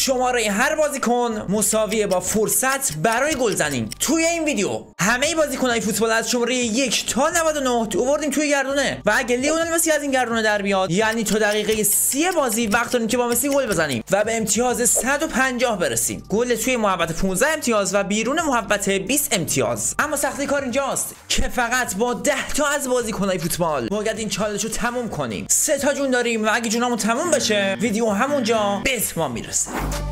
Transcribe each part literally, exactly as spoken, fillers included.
شماره هر بازیکن مساویه با فرصت برای گلزنی. توی این ویدیو همه بازیکن‌های فوتبال از شماره یک تا نود و نه آوردیم توی گردونه و اگه لیونل مسی از این گردونه در بیاد یعنی تا دقیقه سی بازی وقت داریم که با مسی گل بزنیم و به امتیاز صد و پنجاه برسیم. گل توی محوطه پانزده امتیاز و بیرون محوطه بیست امتیاز. اما سختی کار اینجاست که فقط با ده تا از بازیکن‌های فوتبال باید این چالش رو تموم کنیم. سه تا جون داریم و اگه جونمون تموم بشه ویدیو همونجا به اتمام میرسه.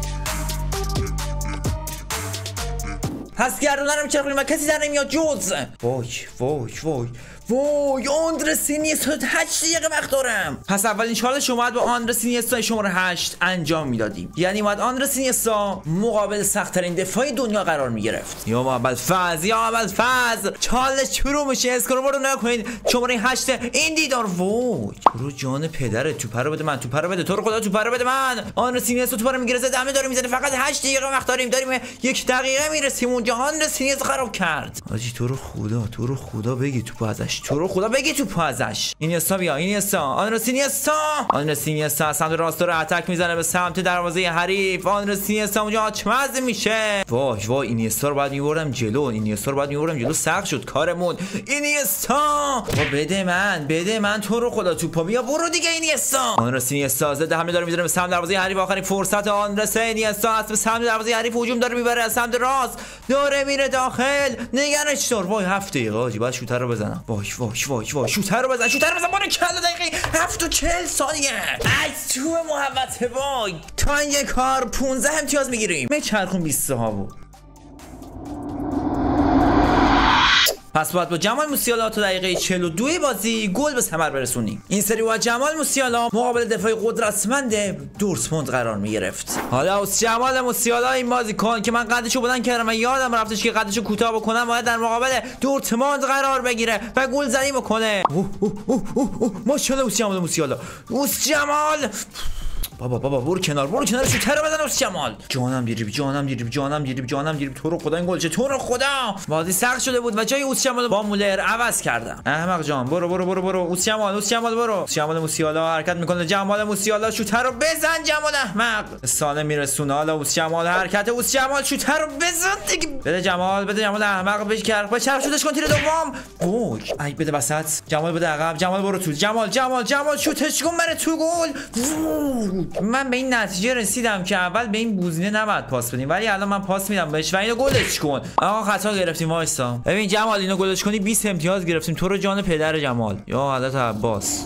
پس گردونه رو میچرخونیم و کسی در نمیاد جز وای وای وای وای آندرس اینیستا. هشت دقیقه وقت دارم. پس اولین چالش رو باید با آندرس اینیستا شماره هشت انجام میدادیم، یعنی باید آندرس اینیستا مقابل سخت‌ترین دفاع دنیا قرار میگرفت. یا اول فاز یا اول فاز چالش شروع میشه. اسکور رو نکنید. شماره هشت این دیدار. وای رو جان پدرت، توپ رو بده من، توپ رو بده، تو رو خدا توپ رو بده من. آندرس اینیستا توپ رو میگیره، زدمه داره میزنه. فقط هشت دقیقه وقت داریم داریم یک دقیقه میرسیم اونجا. آندرس اینیستا خراب کرد. آجی تو رو خدا تو رو خدا بگی توپ ازش، تو رو خدا بگی توپ ازش. اینیستا بیا اینیستا. آندرس اینیستا آندرس اینیستا سمت راست رو اتک میزنه به سمت دروازه حریف. آندرس اینیستا اونجا آچمز میشه. وای وای اینیستا رو بعد میبردم جلو. اینیستا رو بعد میبردم جلو. سخت شد کارمون. اینیستا بده من بده من تو رو خدا توپا بیا برو دیگه. اینیستا آندرس اینیستا زده همه داره میزنه به سمت دروازه حریف. آخرین فرصت آندرس اینیستا است. به سمت دروازه حریف هجوم داره میبره. از سمت راست داره میره داخل. نگرانش دار. وای هفت دقیقه آجی بعد شوتر رو بزنم. وای وای وای وای شوتر رو بزن شوتر رو بزن. برو کلا دقیقه هفت و چهل ثانیه از تو محوطه. وای تا این کار پانزده امتیاز میگیریم. میچرخون بیست ها بود. پس باید با جمال موسیالا تا دقیقه چهل و دو بازی گل به ثمر برسونیم. این سری با جمال موسیالا مقابل دفاع قدرتمند دورتموند قرار می گرفت. حالا از جمال موسیالا این بازیکن که من قدشو بلند کردم و یادم رفتش که قدشو کوتاه بکنم باید در مقابل دورتموند قرار بگیره و گلزنی بکنه. ماشاءالله از جمال موسیالا. از جمال بابا بابا برو کنار برو کنار شوتر رو بزن. از جمال جانم دیریب جانم دیریب جانم دیریب جانم دیریب. تو رو خدا این گل چه تو رو خدا. بازی سخت شده بود و جای اوس جمال با مولر عوض کردم. احمق جان برو برو برو برو. اوس جمال اوس جمال برو. اوس جمال موسیالا حرکت میکنه. جمال موسیالا شوتر رو بزن. جمال احمق سالم میرسونه. حالا اوس جمال حرکت. اوس جمال شوتر رو بزن دیگه. بده جمال بده جمال احمق بهش کرد. با چرخ شوتش کن تیر دوم. وای ای بده وسط. جمال بده عقب. جمال برو تو. جمال جمال جمال شوتش کن بره تو گل. من به این نتیجه رسیدم که اول به این بوزینه نباید پاس بدیم ولی الان من پاس میدم بهش و اینو گلش کن. آقا خطا گرفتیم. وایسا ببین جمال اینو گلش کنی بیست امتیاز گرفتیم. تو رو جان پدر جمال یا حضرت عباس.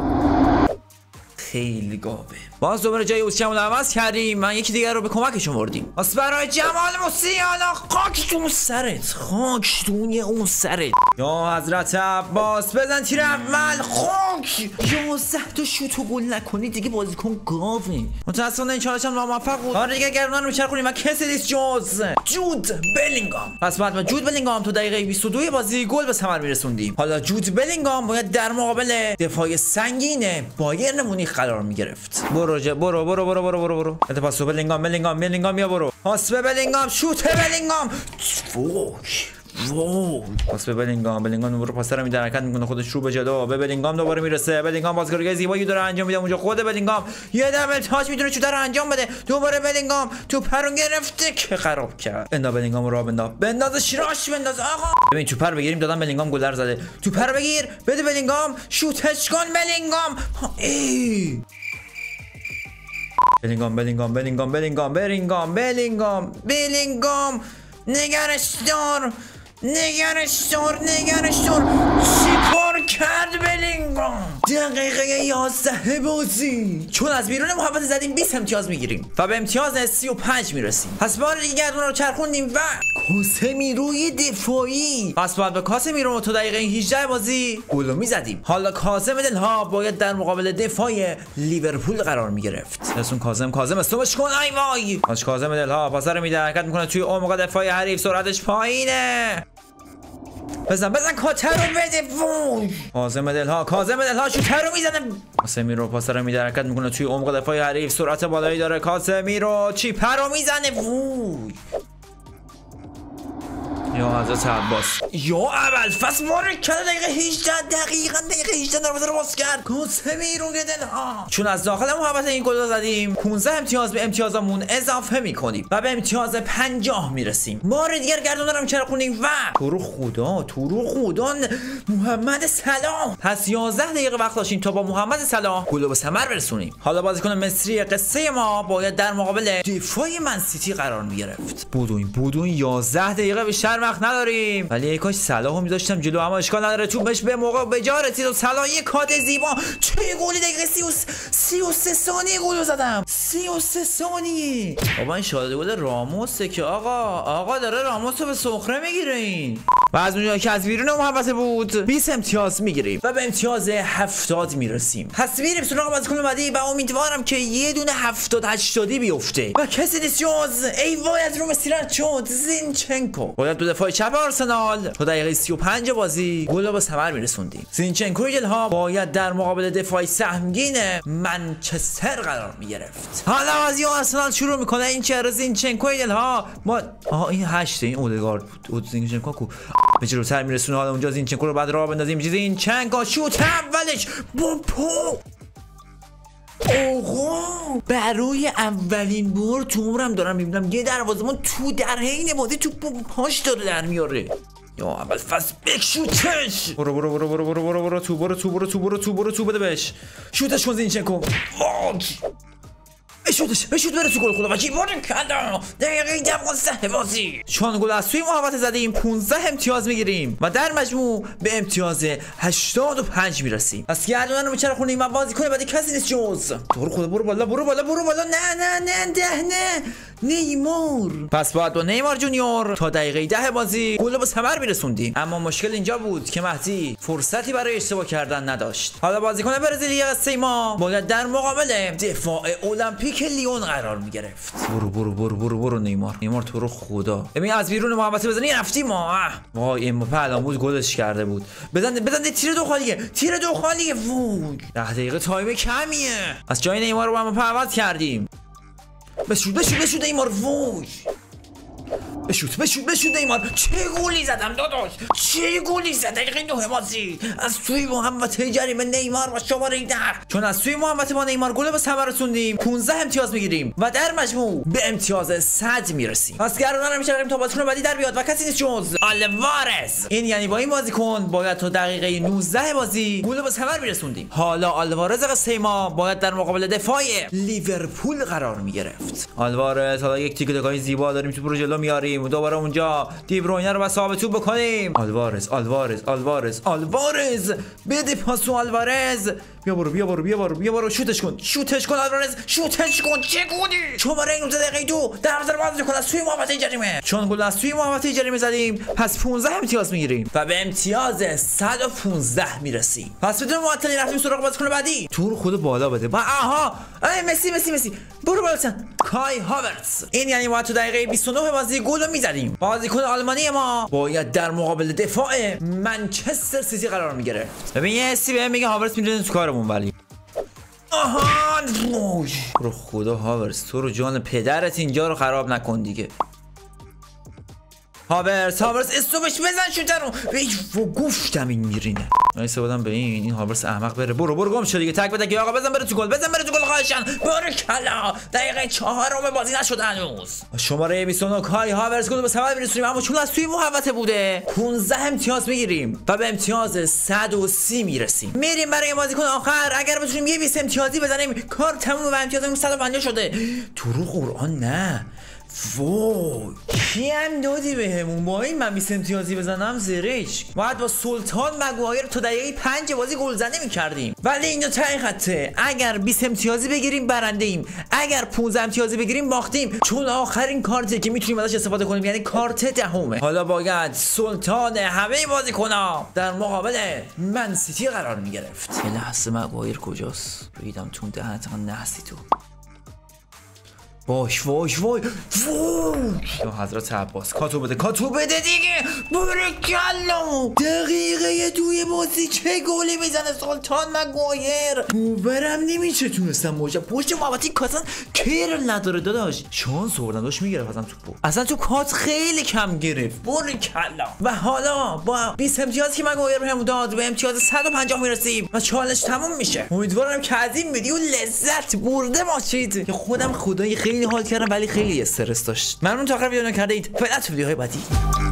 خیلی گاوه. باز دوباره جای اوس جمال عوض کردیم. من یکی دیگر رو به کمکش آوردیم. پس برای جمال موسیالا خاک تو سرت خاک تو اون سرت یا حضرت عباس. بزن تیر اول. خاک یازده تا شوت و گل نکنی دیگه بازیکن گاوه. متأسفانه این چالش هم موفق بود. آره دیگه گردن رو میچرخونیم و کسی نیست جز جود بلینگام. پس بعد با جود بلینگام تو دقیقه بیست و دو بازی گل به ثمر میرسوندیم. حالا جود بلینگام باید در مقابل دفاع سنگین بایرن مونیخ قرار میگرفت. برو برو برو برو برو برو برو برو. بده پاس به بلینگام. بلینگام بلینگام بیا برو. پاس به بلینگام. شوت بلینگام. فوش وای پاس به بلینگام. بلینگام برو پاس رو میده حرکت میکنه خودش رو به جلو. به بلینگام دوباره میرسه. بلینگام بازیکن زیبایی داره انجام میده اونجا. خود بلینگام یه دبل تاچ میتونه شوت رو انجام بده. دوباره بلینگام توپ رو گرفته که خراب کرد. بندا بلینگام رو بندا بنداز شراش بنداز آقا. ببین توپ رو بگیریم دادن بلینگام گل زده. توپ رو بگیر بده بلینگام شوتش کن بلینگام. ای بلینگام بلینگام بلینگام بلینگام بلینگام بلینگام بلینگام نگرش دار نگرش دار نگرش دار. چیکار کرد بلینگام؟ دقیقه یازده بازی چون از بیرون محوطه زدیم بیست امتیاز میگیریم و به امتیاز سی و پنج میرسیم. پس بار دیگه گردون رو چرخوندیم و کاسمیروی دفاعی. پس باید به کاسمیرو تو دقیقه هجده بازی گل میزدیم. حالا کاظم دلها باید در مقابل دفاع لیورپول قرار میگرفت. رسون کاظم کاظم استوبش کن. ای وای باش کاظم دلها پاس رو میده حرکت میکنه توی عمق دفاع حریف. سرعتش پایینه. بزن بزن کاتر رو بده. وای کاظم دلها کاظم دلها شوتر رو میزنه. کاسمیرو پاس رو میده حرکت میکنه توی عمق دفاع حریف. سرعت بالایی داره کاسمیرو. چیپ رو میزنه. وای یا حضرت عباس یا اول فصل وارد کرده دقیقه هجده دقیقا دقیقه هجده دروازه رو باز کرد کوسه بیرون گدن ها چون از داخل محبت این گل زدیم پانزده امتیاز به امتیازمون اضافه میکنیم و به امتیاز پنجاه میرسیم. بار دیگر گردوندارم چرا خونیم و تو رو خدا تو رو خدا محمد صلاح. پس یازده دقیقه وقت داشتیم تا با محمد صلاح گل رو به ثمر برسونیم. حالا بازیکن مصری قصه ما باید در مقابل دفاع من سیتی قرار میگرفت. بودوین بودوین یازده دقیقه بیشتر وقت نداریم ولی ای کاش صلاحو میذاشتم جلو اما اشکال نداره تو بهش به موقع به جا رسید و صلاح یک کات زیبا. چه گلی دقیقه سی و سه ثانیه گل زدم. سی و سه ثانیه. بابا این شاده گل راموسه که آقا آقا داره راموس رو به سخره میگیره این. و از اونجایی که از بیرون محبت بود بیست امتیاز میگیریم و به امتیاز هفتاد میرسیم. پس میریم سراغ بازیکن بعدی و امیدوارم که یه دونه هفتاد هشتادی بیفته و کسی نیست جز ای وای از رو مسیرت شد زینچنکو. باید دو دفاع چپ آرسنال تا دقیقه سی و پنج بازی گل رو به ثمر میرسوندیم. زینچنکو ها باید در مقابل دفاع سهمگین منچستر قرار میگرفت. حالا بازی آرسنال شروع میکنه. این چهره زینچنکو ها ما آها این هشت این اودگارد بود. زینچنکو کو به جلوتر میرسونه. حالا اونجا زینچنکو رو بعد راه بندازیم. زینچنکو شوت اولش با پو. اوه برای اولین بار تو عمرم دارم میبینم یه دروازه‌بان تو در حین بازی تو پاش داره در میاره. یا اول فصل بشوتش. برو برو برو برو برو برو برو تو برو تو برو تو برو تو برو تو بده بهش. شوتش کن زینچنکو. بشوتش بشوت بره تو گل خدا بچی بارن کلا دقیقه دوازده بازی چون گل از سوی محبت زدیم پانزده امتیاز میگیریم و در مجموع به امتیاز هشتاد و پنج میرسیم. پس گردونن رو چرا خونیم و بازیکن بعدی کسی نیست جز تو رو خدا برو بالا برو بالا برو بالا نه نه نه ده نه نیمار. پس باید با نیمار جونیور تا دقیقه ده بازی گل رو به ثمر میرسوندیم. اما مشکل اینجا بود که مهدی فرصتی برای اشتباه کردن نداشت. حالا bازیکن برزیلی قصه ما باید در مقابل دفاع المپیک لیون قرار میگرفت. برو برو برو برو برو نیمار نیمار تو رو خدا ببین از بیرون محبت بزنی رفتیم ما. وای امباپه الان بود گلش کرده بود. بزن بزن تیر دو خالیه تیر دو خالیه. وای ده دقیقه تایم کمیه. از جای نیمار رو امباپه عوض کردیم. بشود بشود بشود نیمار. وای بشوت بشوت بشوت نیمار. چه گلی زدم داداش چه گلی زد دقیقه نه بازی از سوی محمد جریمه نیمار و شماره ده. چون از سوی محمد با نیمار گل به ثمر رسوندیم پانزده امتیاز میگیریم و در مجموع به امتیاز صد میرسیم. پس گردونن میشیم تا بازیکن بعدی در بیاد و کسی نیست جز آلوارز. این یعنی با این بازیکن باید تا دقیقه نوزده بازی گل به ثمر میرسوندیم. حالا آلوارز قصه ما باید در مقابل دفاع لیورپول قرار میگرفت. آلوارز حالا یک تیک تاکای زیبا داریم تو جلو میاریم و دوباره اونجا دی بروینه رو بس توپ بکنیم. آلوارز آلوارز آلوارز آلوارز بده پاسو آلوارز. بیا برو بیا برو بیا برو بیا برو شوتش کن شوتش کن آلوارز شوتش کن. چه گلی شماره نوزده دقیقه دو دروازه رو باز کن از سوی محوطه جریمه. چون گل از سوی محوطه جریمه زدیم پس پانزده امتیاز میگیریم و به امتیاز صد و پانزده میرسیم. پس بدون معطلی رفتیم سراغ بازیکن بعدی. تو رو خود بالا بده با آها ای مسی مسی مسی برو بالا کای هاورتز. این یعنی ما تو دقیقه بیست و نه بازی گل میزدیم. بازیکن آلمانی ما باید در مقابل دفاع منچستر سیتی قرار میگرفت. ببین یه سی بهم میگه هاورتز میره تو کارمون ولی آها رو خدا هاورتز تو رو جان پدرت اینجا رو خراب نکن دیگه. هاورتز هاورتز استوپش بزن شوتر رو گفتم این میرینه. نایس بودم به این این هاورتز احمق بره. برو برو گم شد دیگه تک بده که آقا بزن بره تو گل بزن بره تو گل خواهشن. برو کلا دقیقه چهارم بازی نشد هنوز. شماره بیست و نه کای هاورتز گل به ثمر میرسونیم اما چون از توی محوطه بوده پانزده امتیاز میگیریم و به امتیاز صد و سی میرسیم. میریم برای بازیکن آخر. اگر بتونیم یه بیست امتیازی بزنیم کار تموم و امتیازمون صد و پنجاه شده. تو رو قرآن نه. وای کی هم دادی بهمون با این من بیست امتیازی بزنم زرش. باید با سلطان مگوایر تا دقیقه پنج بازی گلزنی میکردیم ولی اینجا ته خطه. اگر بیست امتیازی بگیریم برنده ایم اگر پانزده امتیازی بگیریم باختیم چون آخرین کارته که میتونیم ازش استفاده کنیم یعنی کارت دهمه. حالا باید سلطان همه بازیکن‌ها در مقابل من سیتی قرار میگرفت. یه لحظه مگوایر کجاست ریدم تو دهنت نحسی تو. واش واش وای وای یا حضرت عباس کاتو بده کاتو بده دیگه برکلا دقیقه دوی بازی چه گلی میزنه سلطان مگوایر باورم نمیشه تونستم موجه پشت محبتی کاتن کیرل نداره داداش شانس آوردن داشت میگرفت اصلا توپو اصلا تو کات خیلی کم گرفت برکلا و حالا با بیست امتیاز که مگوایر بهم داد به امتیاز صد و پنجاه میرسیم و چالش تموم میشه امیدوارم که از این ویدیو لذت برده باشید که خودم خدای خیلی حال کردم ولی خیلی استرس داشت ممنون تا آخر ویدیو نکردید فعلا تو ویدیوهای بعدی